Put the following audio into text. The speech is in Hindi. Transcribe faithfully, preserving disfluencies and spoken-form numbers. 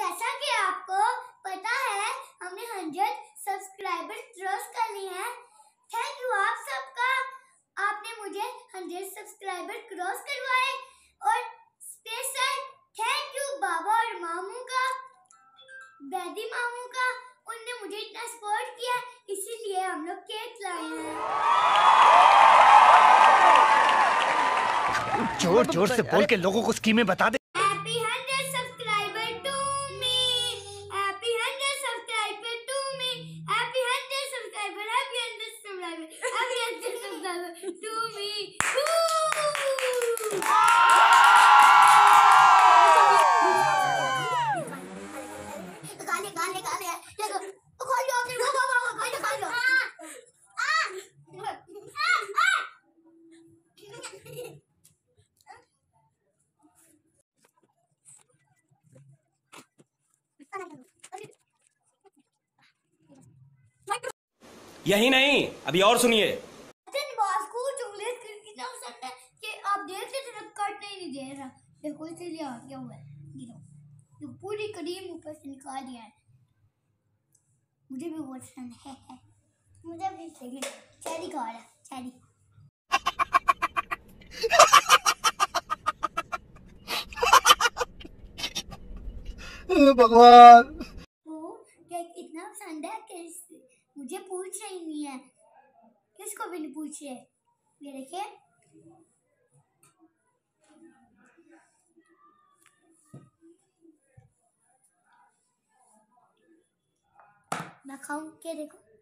जैसा कि आपको पता है हमने हंड्रेड सब्सक्राइबर क्रॉस कर लिए हैं। थैंक यू आप सबका, आपने मुझे हंड्रेड सब्सक्राइबर क्रॉस करवाए। और स्पेशल थैंक यू बाबा और मामू का, दादी मामू का, उनने मुझे इतना सपोर्ट किया, इसीलिए हम लोग केक लाए हैं। जोर जोर से बोल के लोगों को स्कीमें बता दे। Happy hundred subscriber to me, happy hundred subscriber to me, happy hundred subscriber, happy hundred subscriber, happy hundred subscriber to me. गाने गाने गाने देखो खोल लो अपने वो वो वो खोल खोल लो। यही नहीं, अभी और सुनिए। बॉस को चॉकलेट कितना पसंद है कि आप देख लेते हैं कट नहीं दे रहा, देखो इसीलिए आ गया हुआ है। देखो तो पूरी क्रीम ऊपर से निकाल दिया है। मुझे भी बहुत पसंद है, है। मुझे भी चाहिए चेरी खा रहा चेरी। भगवान, वो केक इतना पसंद है कि मुझे पूछ रही नहीं है, किसको भी नहीं पूछ रहे। ये देखिए मैं खाऊं के देखो।